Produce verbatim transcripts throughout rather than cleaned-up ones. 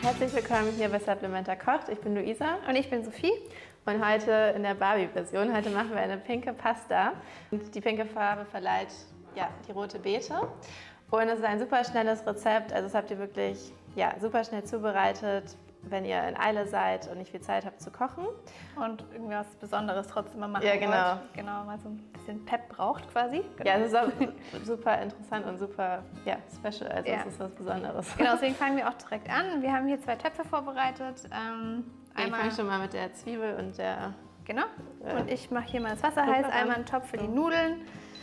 Herzlich willkommen hier bei Supplementa kocht. Ich bin Luisa. Und ich bin Sophie. Und heute in der Barbie-Version. Heute machen wir eine pinke Pasta. Und die pinke Farbe verleiht ja, die rote Beete. Und es ist ein super schnelles Rezept. Also das habt ihr wirklich ja, super schnell zubereitet, wenn ihr in Eile seid und nicht viel Zeit habt zu kochen. Und irgendwas Besonderes trotzdem mal machen Ja, genau. wollt. Genau, mal so ein bisschen Pep braucht quasi. Genau. Ja, es ist auch super interessant und super ja, special. Also Ja. es ist was Besonderes. Genau, deswegen fangen wir auch direkt an. Wir haben hier zwei Töpfe vorbereitet. Ähm, Ich einmal, fange schon mal mit der Zwiebel und der... Genau. Äh, und ich mache hier mal das Wasser heiß. Einmal einen Topf für die Nudeln.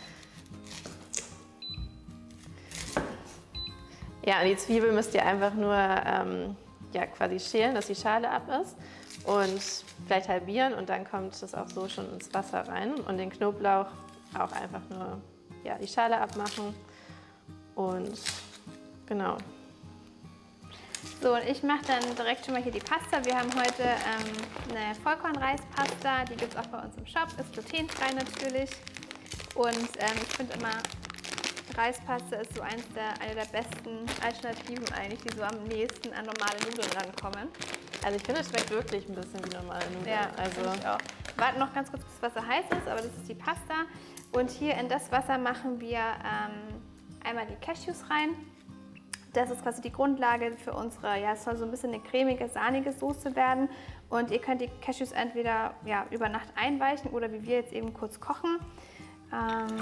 Ja, und die Zwiebel müsst ihr einfach nur ähm, ja, quasi schälen, dass die Schale ab ist und vielleicht halbieren und dann kommt es auch so schon ins Wasser rein. Und den Knoblauch auch einfach nur ja, die Schale abmachen und genau. So, und ich mache dann direkt schon mal hier die Pasta. Wir haben heute ähm, eine Vollkornreispasta, die gibt es auch bei uns im Shop, ist glutenfrei natürlich. Und ähm, ich finde immer, Reispasta ist so eins der, eine der besten Alternativen eigentlich, die so am nächsten an normale Nudeln rankommen. Also ich finde, es schmeckt wirklich ein bisschen wie normale Nudeln. Ja, also ich auch. Wir warten noch ganz kurz, bis das Wasser heiß ist, aber das ist die Pasta. Und hier in das Wasser machen wir ähm, einmal die Cashews rein. Das ist quasi die Grundlage für unsere, ja, es soll so ein bisschen eine cremige, sahnige Soße werden. Und ihr könnt die Cashews entweder ja, über Nacht einweichen oder wie wir jetzt eben kurz kochen. Ähm,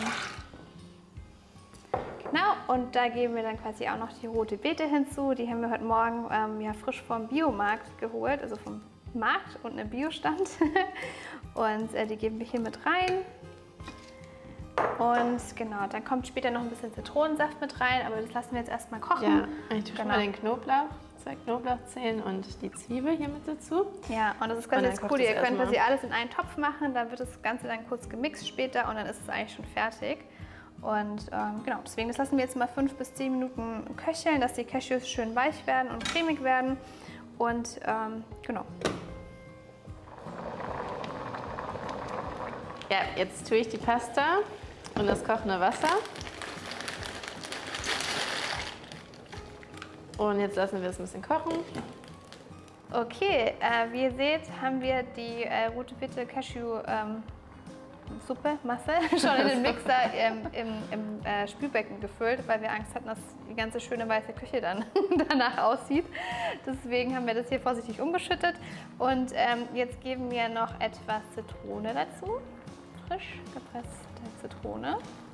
Genau, und da geben wir dann quasi auch noch die rote Beete hinzu. Die haben wir heute Morgen ähm, ja, frisch vom Biomarkt geholt, also vom Markt und einem Biostand. Und äh, die geben wir hier mit rein. Und genau, dann kommt später noch ein bisschen Zitronensaft mit rein, aber das lassen wir jetzt erstmal kochen. Ja, ich tue schon mal den Knoblauch, zwei Knoblauchzehen und die Zwiebel hier mit dazu. Ja, und das ist quasi das Coole, ihr könnt erstmal. quasi alles in einen Topf machen, dann wird das Ganze dann kurz gemixt später und dann ist es eigentlich schon fertig. Und ähm, genau, deswegen das lassen wir jetzt mal fünf bis zehn Minuten köcheln, dass die Cashews schön weich werden und cremig werden. Und ähm, genau. Ja, jetzt tue ich die Pasta und das kochende Wasser. Und jetzt lassen wir es ein bisschen kochen. Okay, äh, wie ihr seht, haben wir die äh, rote Beete Cashew ähm, Suppe, Masse, schon in den Mixer ähm, im, im äh, Spülbecken gefüllt, weil wir Angst hatten, dass die ganze schöne weiße Küche dann danach aussieht. Deswegen haben wir das hier vorsichtig umgeschüttet. Und ähm, jetzt geben wir noch etwas Zitrone dazu. Frisch gepresste Zitrone.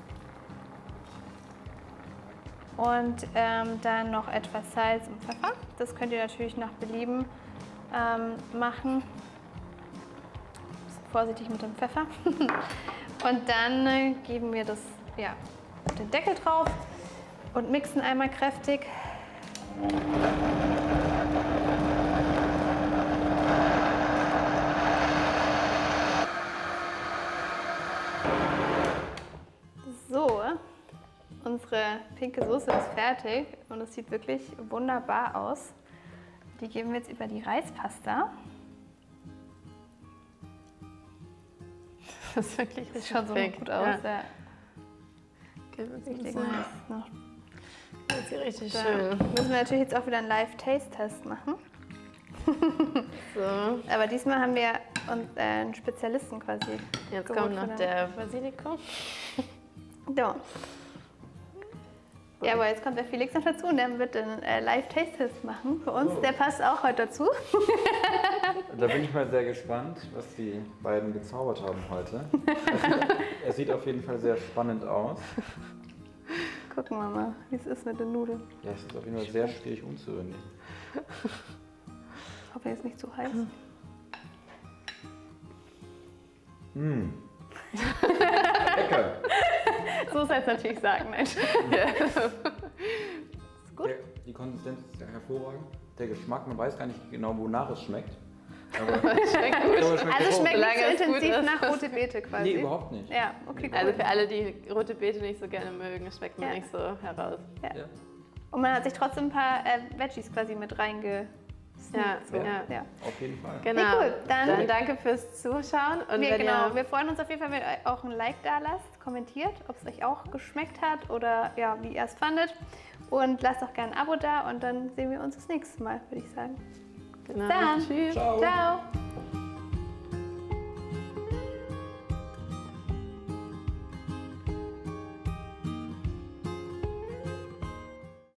Und ähm, dann noch etwas Salz und Pfeffer. Das könnt ihr natürlich nach Belieben ähm, machen. Vorsichtig mit dem Pfeffer. Und dann äh, geben wir das, ja, den Deckel drauf und mixen einmal kräftig. So, unsere pinke Soße ist fertig und es sieht wirklich wunderbar aus. Die geben wir jetzt über die Reispasta. Das ist wirklich Sieht schon so gut aus. Ja. Ja. Okay, das Ich ist denke, das noch. das sieht richtig Da schön. müssen wir natürlich jetzt auch wieder einen Live-Taste-Test machen. So, Aber diesmal haben wir uns, äh, einen Spezialisten quasi. jetzt geholt kommt für noch den- der Basilikum. So. Ja, aber jetzt kommt der Felix noch dazu und der wird den äh, Live-Taste-Test machen für uns. Oh. Der passt auch heute dazu. Da bin ich mal sehr gespannt, was die beiden gezaubert haben heute. Er sieht auf jeden Fall sehr spannend aus. Gucken wir mal, wie es ist mit den Nudeln. Ja, es ist auf jeden Fall sehr schwierig umzuwenden. Ich hoffe, er ist nicht zu heiß. Mmh. Lecker. So soll es natürlich sagen, Mensch. Gut. Der, die Konsistenz ist ja hervorragend. Der Geschmack, man weiß gar nicht genau, wonach es schmeckt. Aber Schmeckt gut. aber es schmeckt Also schmeckt Solange nicht es so gut intensiv ist. nach rote Beete quasi. Nee, überhaupt nicht. Ja, okay, cool. Also für alle, die rote Beete nicht so gerne mögen, schmeckt man Ja. nicht so heraus. Ja. Ja. Und man hat sich trotzdem ein paar äh, Veggies quasi mit reingesnackt. Ja, so. ja. ja. Auf jeden Fall. Genau. Nee, cool. Dann- Dann danke fürs Zuschauen. Und Wir, wenn genau, ihr wir freuen uns auf jeden Fall, wenn ihr auch ein Like da lasst, kommentiert, ob es euch auch geschmeckt hat oder ja, wie ihr es fandet. Und lasst auch gerne ein Abo da und dann sehen wir uns das nächste Mal, würde ich sagen. genau. Dann. Tschüss. Ciao. Ciao.